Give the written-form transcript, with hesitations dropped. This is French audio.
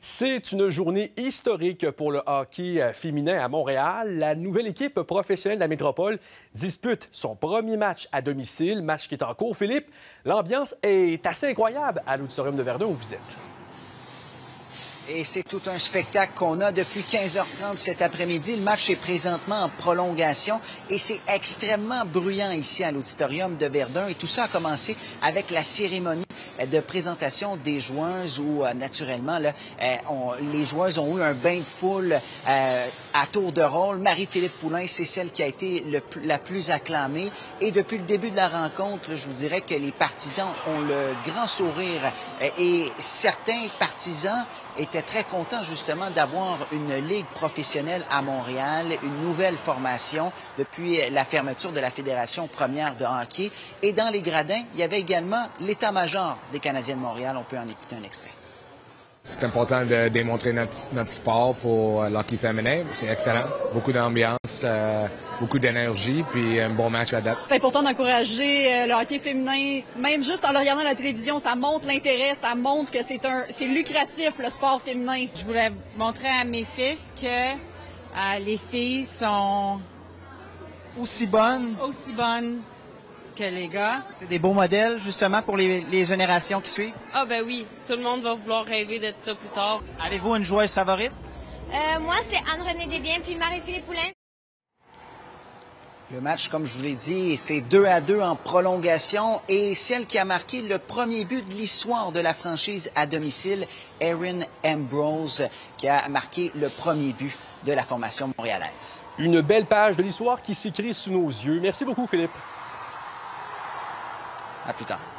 C'est une journée historique pour le hockey féminin à Montréal. La nouvelle équipe professionnelle de la métropole dispute son premier match à domicile, match qui est en cours. Philippe, l'ambiance est assez incroyable à l'Auditorium de Verdun où vous êtes. Et c'est tout un spectacle qu'on a depuis 15h30 cet après-midi. Le match est présentement en prolongation et c'est extrêmement bruyant ici à l'Auditorium de Verdun. Et tout ça a commencé avec la cérémonie de présentation des joueuses où, naturellement, là, les joueuses ont eu un bain de foule à tour de rôle. Marie-Philippe Poulin, c'est celle qui a été la plus acclamée. Et depuis le début de la rencontre, je vous dirais que les partisans ont le grand sourire et certains partisans étaient très contents justement d'avoir une ligue professionnelle à Montréal, une nouvelle formation depuis la fermeture de la Fédération première de hockey. Et dans les gradins, il y avait également l'état-major des Canadiens de Montréal. On peut en écouter un extrait. C'est important de démontrer notre sport pour l'hockey féminin. C'est excellent. Beaucoup d'ambiance, beaucoup d'énergie, puis un bon match à date. C'est important d'encourager le hockey féminin. Même juste en le regardant à la télévision, ça montre l'intérêt, ça montre que c'est lucratif, le sport féminin. Je voulais montrer à mes fils que les filles sont aussi bonnes que les gars. C'est des beaux modèles, justement, pour les générations qui suivent? Ah ben oui, tout le monde va vouloir rêver de ça plus tard. Avez-vous une joueuse favorite? Moi, c'est Anne-Renée Desbiens puis Marie-Philippe Poulin. Le match, comme je vous l'ai dit, c'est 2-2 en prolongation et celle qui a marqué le premier but de l'histoire de la franchise à domicile, Erin Ambrose, qui a marqué le premier but de la formation montréalaise. Une belle page de l'histoire qui s'écrit sous nos yeux. Merci beaucoup, Philippe. À plus tard.